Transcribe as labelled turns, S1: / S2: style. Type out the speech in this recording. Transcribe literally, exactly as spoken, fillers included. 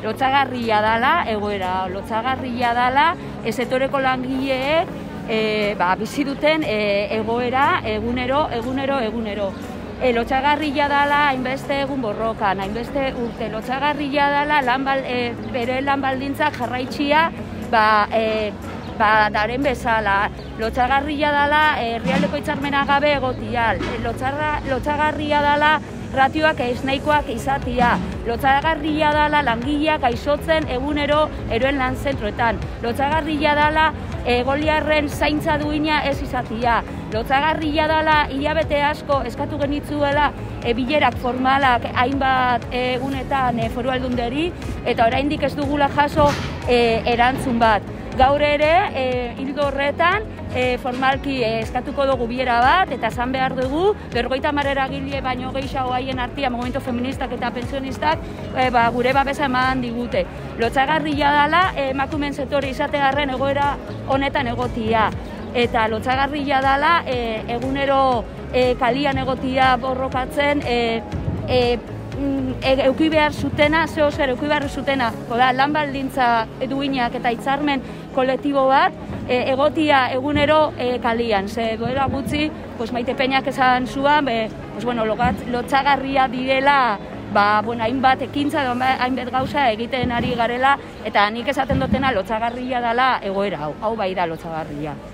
S1: lotxagarria dala egoera, lotxagarria dala setoreko langileek e, ba, bizi duten e, egoera egunero, egunero, egunero. E, lotxagarria dala hainbeste egun borrokan, hainbeste urte, lotxagarria dala lan bal, e, bere lan baldintzak jarraitxia ba, e, ba, daren bezala, lotxagarria dala herrialdeko hitzarmena gabe egotia, lotxagarria dala ratioak ez nahikoak izatia, lotxagarria dala langileak gaixotzen egunero eroen lan zentroetan, lotxagarria dala egoliarren zaintza duina ez izatia, lotxagarria dala hilabete asko eskatu genitzuela e, bilerak formalak hainbat egunetan e, foru aldunderi eta oraindik ez dugula jaso e, erantzun bat. Gaur ere, e, hildo horretan, e, formalki e, eskatuko dugu bilera bat, eta esan behar dugu, berrogeita hamar eragile baino gehiago haien artia, movimiento feministak eta pensionistak, e, ba, gure babesa eman digute. Lotxagarria dala, emakumeen sektore izategarren egoera honetan egotia. Eta lotxagarria dala, e, egunero e, kalian egotia borrokatzen, e, e, E, euki behar zutena, zeo zer euki behar zutena, da, lan baldintza duinak eta hitzarmen kolektibo bat, e, egotia egunero e, kalian. Ze duela gutxi, pues, Maite Peñak esan zuan, be, pues, bueno, lotxagarria direla, ba, bueno, hainbat ekintza, hainbat gauza egiten ari garela, eta nik esaten dutena lotxagarria dela egoera hau, hau bai da lotxagarria.